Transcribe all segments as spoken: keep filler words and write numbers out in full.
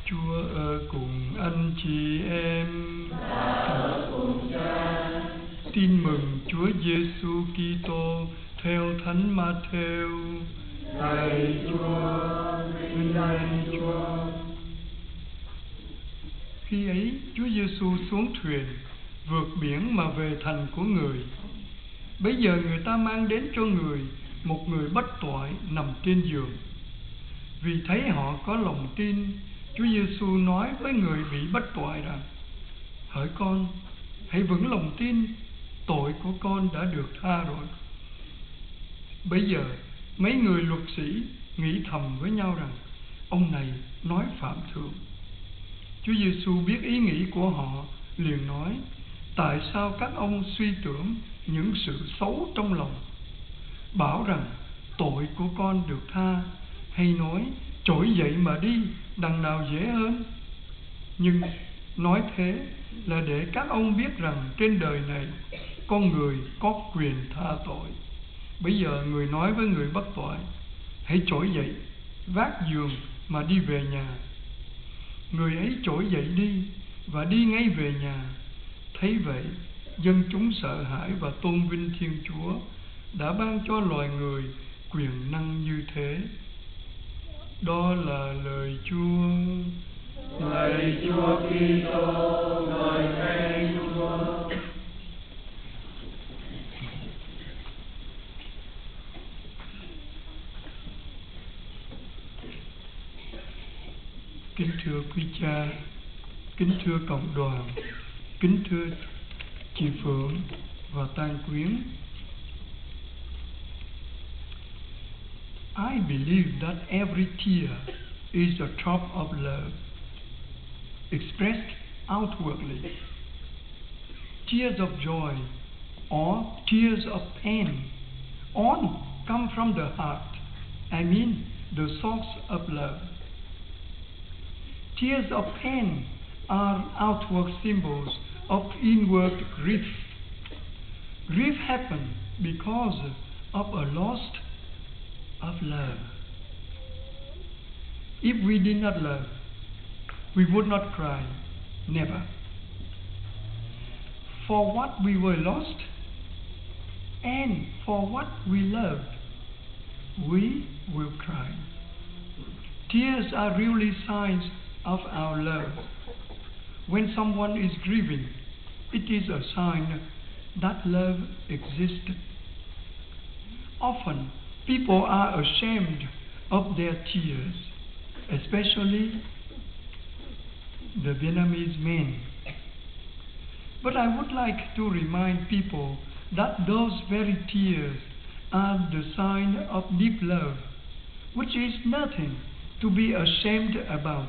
Chúa ở cùng anh chị em. Ở cùng Cha. Tin mừng Chúa Giêsu Kitô theo Thánh Ma-thêu. Lạy Chúa, vinh danh Chúa. Khi ấy, Chúa Giêsu xuống thuyền, vượt biển mà về thành của người. Bấy giờ người ta mang đến cho người một người bất toại nằm trên giường. Vì thấy họ có lòng tin, Chúa Giêsu nói với người bị bất toại rằng: Hỡi con, hãy vững lòng tin, tội của con đã được tha rồi. Bây giờ mấy người luật sĩ nghĩ thầm với nhau rằng ông này nói phạm thượng. Chúa Giêsu biết ý nghĩ của họ, liền nói: Tại sao các ông suy tưởng những sự xấu trong lòng? Bảo rằng tội của con được tha, hay nói trỗi dậy mà đi, đằng nào dễ hơn? Nhưng nói thế là để các ông biết rằng trên đời này con người có quyền tha tội. Bây giờ người nói với người bất tội: Hãy trỗi dậy, vác giường mà đi về nhà. Người ấy trỗi dậy đi và đi ngay về nhà. Thấy vậy, dân chúng sợ hãi và tôn vinh Thiên Chúa đã ban cho loài người quyền năng như thế. Đó là lời Chúa. Lạy Chúa Kitô, ngợi khen Chúa. Kính thưa quý cha, kính thưa cộng đoàn, kính thưa chị Phượng và tang quyến. I believe that every tear is a drop of love expressed outwardly. Tears of joy or tears of pain all come from the heart. I mean the source of love. Tears of pain are outward symbols of inward grief. Grief happens because of a loss of love. If we did not love, we would not cry, never. For what we were lost, and for what we loved, we will cry. Tears are really signs of our love. When someone is grieving, it is a sign that love exists. Often, people are ashamed of their tears, especially the Vietnamese men. But I would like to remind people that those very tears are the sign of deep love, which is nothing to be ashamed about.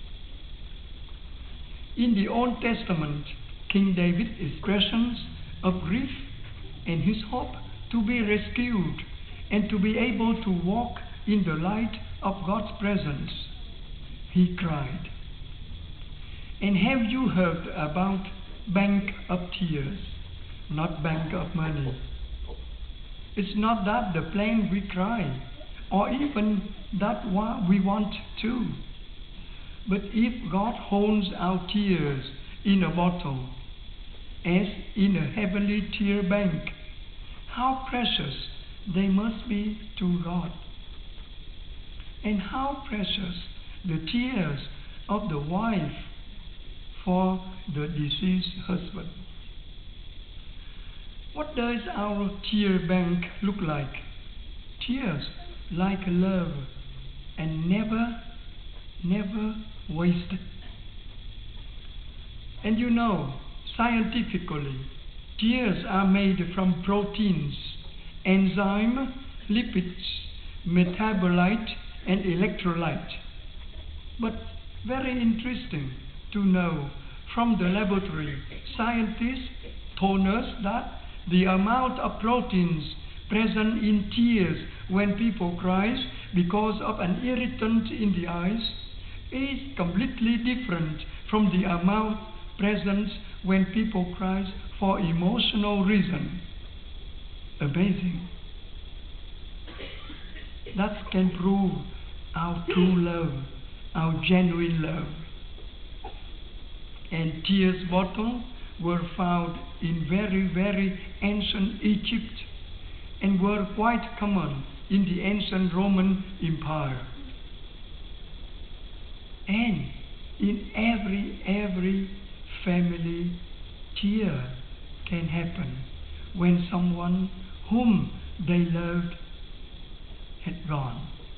In the Old Testament, King David's expressions of grief and his hope to be rescued and to be able to walk in the light of God's presence, he cried. And have you heard about bank of tears, not bank of money? It's not that the plain we cry, or even that what we want to. But if God holds our tears in a bottle, as in a heavenly tear bank, how precious they must be to God. And how precious the tears of the wife for the deceased husband. What does our tear bank look like? Tears like love and never, never wasted. And you know, scientifically, tears are made from proteins, enzyme, lipids, metabolite, and electrolyte. But very interesting to know, from the laboratory, scientists told us that the amount of proteins present in tears when people cry because of an irritant in the eyes is completely different from the amount present when people cry for emotional reason. Amazing. That can prove our true love our genuine love. And tears bottles were found in very, very ancient Egypt and were quite common in the ancient Roman Empire. And in every, every family, tear can happen when someone whom they loved had gone.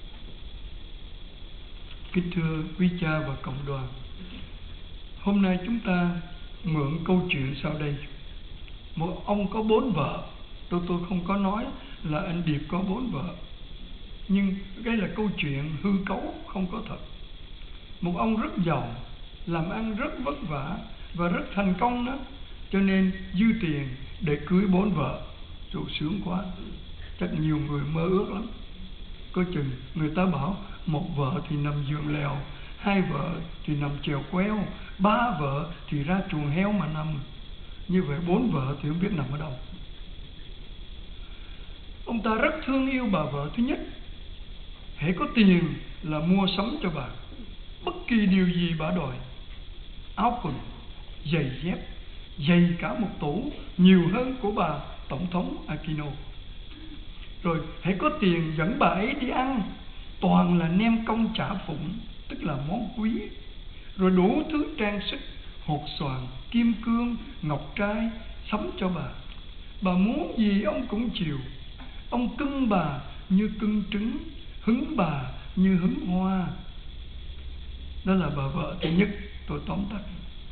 Kính thưa quý cha và cộng đoàn, hôm nay chúng ta mượn câu chuyện sau đây. Một ông có bốn vợ. Tôi tôi không có nói là anh Điệp có bốn vợ, nhưng đây là câu chuyện hư cấu, không có thật. Một ông rất giàu, làm ăn rất vất vả và rất thành công đó, cho nên dư tiền để cưới bốn vợ. Dù sướng quá, chắc nhiều người mơ ước lắm. Có chừng người ta bảo một vợ thì nằm giường lèo, hai vợ thì nằm chèo queo, ba vợ thì ra chuồng heo mà nằm. Như vậy bốn vợ thì không biết nằm ở đâu. Ông ta rất thương yêu bà vợ thứ nhất. Hễ có tiền là mua sắm cho bà bất kỳ điều gì bà đòi. Áo quần, giày dép, dày cả một tủ, nhiều hơn của bà Tổng thống Aquino. Rồi hãy có tiền dẫn bà ấy đi ăn, toàn là nem công chả phụng, tức là món quý. Rồi đủ thứ trang sức, hột xoàn, kim cương, ngọc trai sắm cho bà. Bà muốn gì ông cũng chiều. Ông cưng bà như cưng trứng, hứng bà như hứng hoa. Đó là bà vợ thứ nhất, tôi tóm tắt.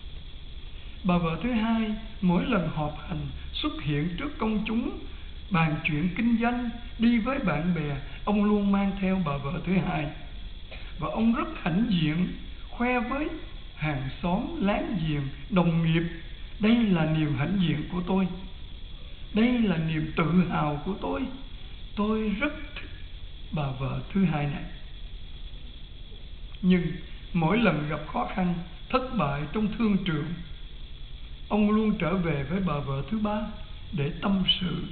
Bà vợ thứ hai, mỗi lần họp hành xuất hiện trước công chúng, bàn chuyện kinh doanh, đi với bạn bè, ông luôn mang theo bà vợ thứ hai. Và ông rất hãnh diện, khoe với hàng xóm, láng giềng, đồng nghiệp: đây là niềm hãnh diện của tôi, đây là niềm tự hào của tôi. Tôi rất thích bà vợ thứ hai này. Nhưng mỗi lần gặp khó khăn, thất bại trong thương trường, ông luôn trở về với bà vợ thứ ba để tâm sự,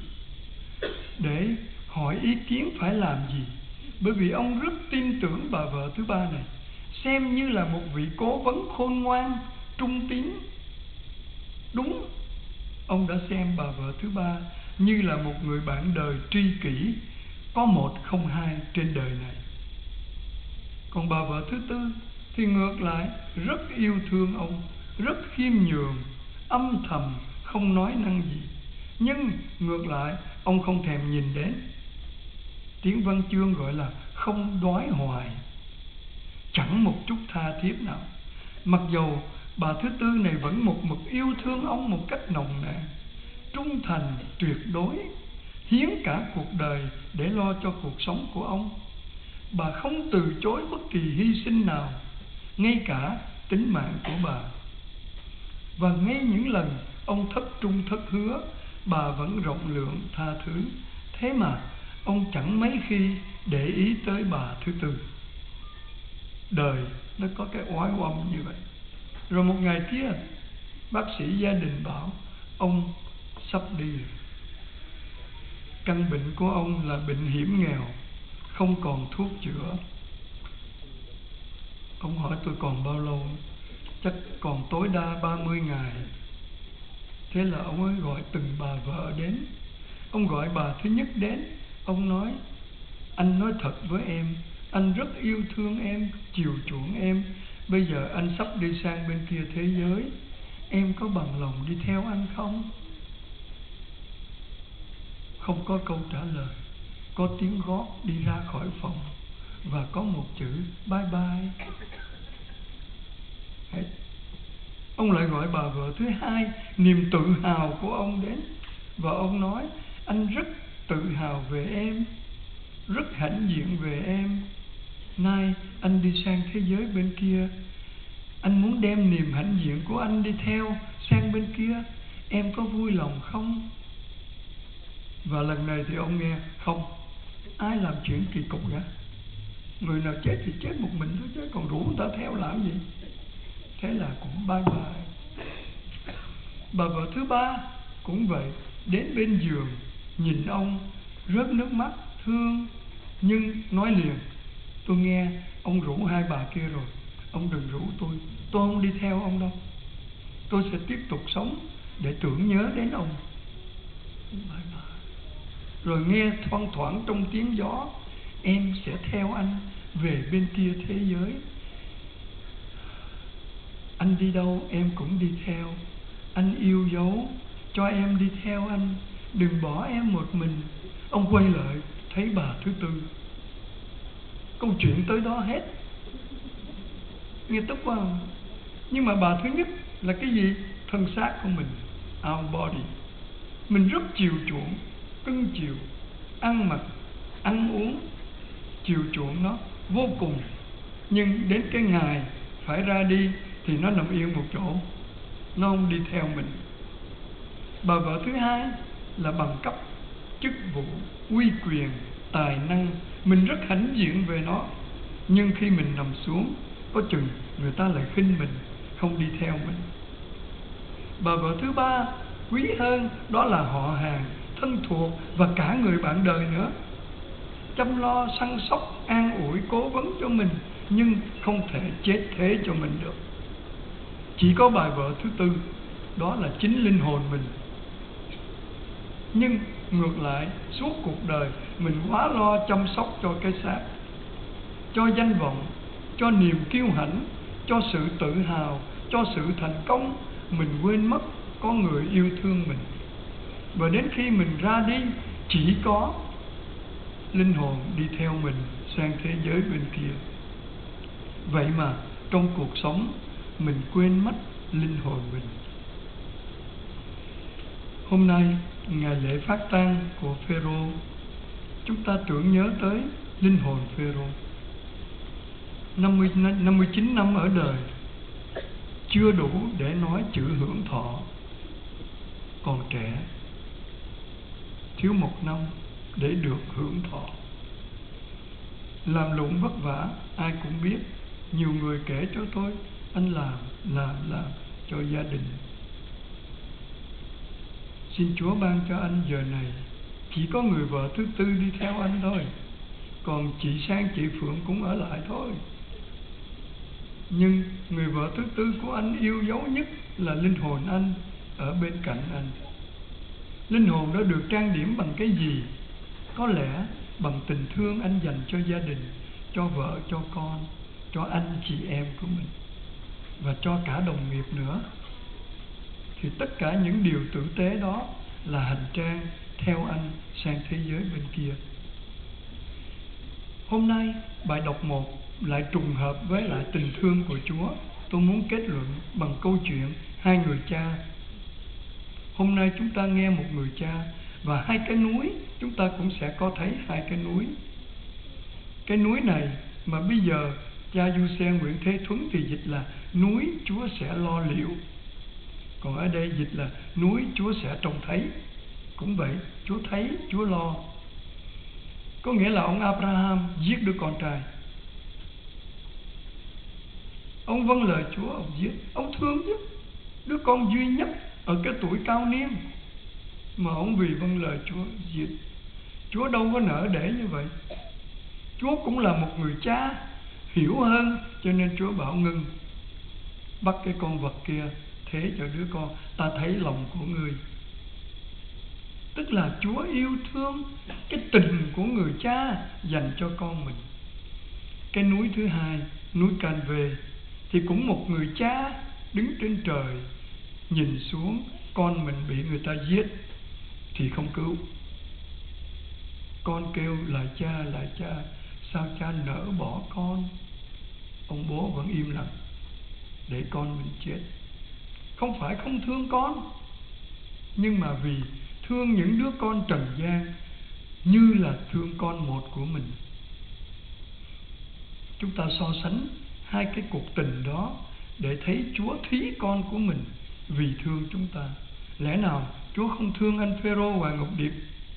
để hỏi ý kiến phải làm gì. Bởi vì ông rất tin tưởng bà vợ thứ ba này, xem như là một vị cố vấn khôn ngoan, trung tín. Đúng, ông đã xem bà vợ thứ ba như là một người bạn đời tri kỷ, có một không hai trên đời này. Còn bà vợ thứ tư thì ngược lại rất yêu thương ông, rất khiêm nhường, âm thầm không nói năng gì. Nhưng ngược lại ông không thèm nhìn đến. Tiếng văn chương gọi là không đoái hoài, chẳng một chút tha thiết nào. Mặc dầu bà thứ tư này vẫn một mực yêu thương ông một cách nồng nàn, trung thành tuyệt đối, hiến cả cuộc đời để lo cho cuộc sống của ông. Bà không từ chối bất kỳ hy sinh nào, ngay cả tính mạng của bà. Và ngay những lần ông thất trung thất hứa, bà vẫn rộng lượng tha thứ. Thế mà ông chẳng mấy khi để ý tới bà thứ tư. Đời nó có cái oái oăm như vậy. Rồi một ngày kia, bác sĩ gia đình bảo ông sắp đi. Căn bệnh của ông là bệnh hiểm nghèo, không còn thuốc chữa. Ông hỏi tôi còn bao lâu? Chắc còn tối đa ba mươi ngày. Thế là ông ấy gọi từng bà vợ đến. Ông gọi bà thứ nhất đến. Ông nói: anh nói thật với em, anh rất yêu thương em, chiều chuộng em. Bây giờ anh sắp đi sang bên kia thế giới, em có bằng lòng đi theo anh không? Không có câu trả lời. Có tiếng gót đi ra khỏi phòng và có một chữ bye bye. Hết. Ông lại gọi bà vợ thứ hai, niềm tự hào của ông đến. Và ông nói: anh rất tự hào về em, rất hãnh diện về em. Nay anh đi sang thế giới bên kia, anh muốn đem niềm hãnh diện của anh đi theo sang bên kia, em có vui lòng không? Và lần này thì ông nghe: không, ai làm chuyện kỳ cục cả. Người nào chết thì chết một mình thôi, chứ còn rủ người ta theo làm gì. Thế là cũng bye bye. Bà vợ thứ ba cũng vậy, đến bên giường, nhìn ông, rớt nước mắt, thương, nhưng nói liền: tôi nghe ông rủ hai bà kia rồi, ông đừng rủ tôi, tôi không đi theo ông đâu, tôi sẽ tiếp tục sống để tưởng nhớ đến ông. Rồi nghe thoang thoảng trong tiếng gió, em sẽ theo anh về bên kia thế giới. Anh đi đâu em cũng đi theo. Anh yêu dấu, cho em đi theo anh, đừng bỏ em một mình. Ông quay lại thấy bà thứ tư. Câu chuyện tới đó hết. Nghe tức quá không? Nhưng mà bà thứ nhất là cái gì? Thân xác của mình, our body. Mình rất chiều chuộng, cưng chiều, ăn mặc, ăn uống, chiều chuộng nó vô cùng. Nhưng đến cái ngày phải ra đi thì nó nằm yên một chỗ, nó không đi theo mình. Bà vợ thứ hai là bằng cấp, chức vụ, uy quyền, tài năng. Mình rất hãnh diện về nó. Nhưng khi mình nằm xuống, có chừng người ta lại khinh mình, không đi theo mình. Bà vợ thứ ba quý hơn, đó là họ hàng, thân thuộc và cả người bạn đời nữa. Chăm lo, săn sóc, an ủi, cố vấn cho mình, nhưng không thể chết thế cho mình được. Chỉ có bà vợ thứ tư, đó là chính linh hồn mình. Nhưng ngược lại, suốt cuộc đời mình quá lo chăm sóc cho cái xác, cho danh vọng, cho niềm kiêu hãnh, cho sự tự hào, cho sự thành công. Mình quên mất có người yêu thương mình. Và đến khi mình ra đi, chỉ có linh hồn đi theo mình sang thế giới bên kia. Vậy mà trong cuộc sống mình quên mất linh hồn mình. Hôm nay ngày lễ phát tang của Phêrô, chúng ta tưởng nhớ tới linh hồn Phêrô. năm mươi chín năm ở đời chưa đủ để nói chữ hưởng thọ. Còn trẻ, thiếu một năm để được hưởng thọ. Làm lụng vất vả, ai cũng biết. Nhiều người kể cho tôi, anh làm, làm, làm cho gia đình. Xin Chúa ban cho anh giờ này chỉ có người vợ thứ tư đi theo anh thôi. Còn chị Sang, chị Phượng cũng ở lại thôi. Nhưng người vợ thứ tư của anh yêu dấu nhất là linh hồn anh ở bên cạnh anh. Linh hồn đó được trang điểm bằng cái gì? Có lẽ bằng tình thương anh dành cho gia đình, cho vợ, cho con, cho anh chị em của mình, và cho cả đồng nghiệp nữa. Thì tất cả những điều tử tế đó là hành trang theo anh sang thế giới bên kia. Hôm nay bài đọc một lại trùng hợp với lại tình thương của Chúa. Tôi muốn kết luận bằng câu chuyện hai người cha. Hôm nay chúng ta nghe một người cha, và hai cái núi, chúng ta cũng sẽ có thấy hai cái núi. Cái núi này mà bây giờ cha Du Xe Nguyễn Thế Thuấn thì dịch là núi Chúa sẽ lo liệu. Còn ở đây dịch là núi Chúa sẽ trông thấy. Cũng vậy, Chúa thấy, Chúa lo. Có nghĩa là ông Abraham giết đứa con trai. Ông vâng lời Chúa, ông giết. Ông thương chứ, đứa con duy nhất ở cái tuổi cao niên, mà ông vì vâng lời Chúa giết. Chúa đâu có nỡ để như vậy. Chúa cũng là một người cha hiểu hơn, cho nên Chúa bảo ngưng, bắt cái con vật kia thế cho đứa con, ta thấy lòng của ngươi. Tức là Chúa yêu thương cái tình của người cha dành cho con mình. Cái núi thứ hai, núi Can Vê, thì cũng một người cha đứng trên trời nhìn xuống con mình bị người ta giết thì không cứu. Con kêu lại cha, lại cha, sao cha nỡ bỏ con? Ông bố vẫn im lặng để con mình chết. Không phải không thương con, nhưng mà vì thương những đứa con trần gian như là thương con một của mình. Chúng ta so sánh hai cái cuộc tình đó để thấy Chúa thí con của mình vì thương chúng ta. Lẽ nào Chúa không thương anh Phêrô Hoàng Ngọc Điệp?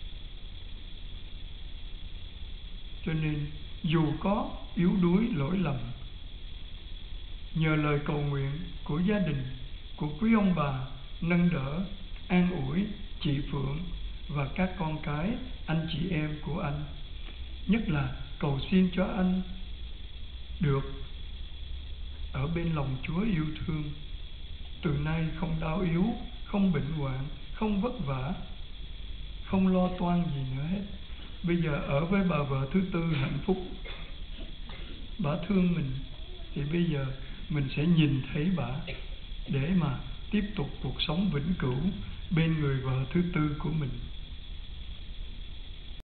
Cho nên dù có yếu đuối lỗi lầm, nhờ lời cầu nguyện của gia đình, của quý ông bà nâng đỡ, an ủi chị Phượng và các con cái, anh chị em của anh, nhất là cầu xin cho anh được ở bên lòng Chúa yêu thương. Từ nay không đau yếu, không bệnh hoạn, không vất vả, không lo toan gì nữa hết. Bây giờ ở với bà vợ thứ tư hạnh phúc, bà thương mình, thì bây giờ mình sẽ nhìn thấy bà để mà tiếp tục cuộc sống vĩnh cửu bên người vợ thứ tư của mình.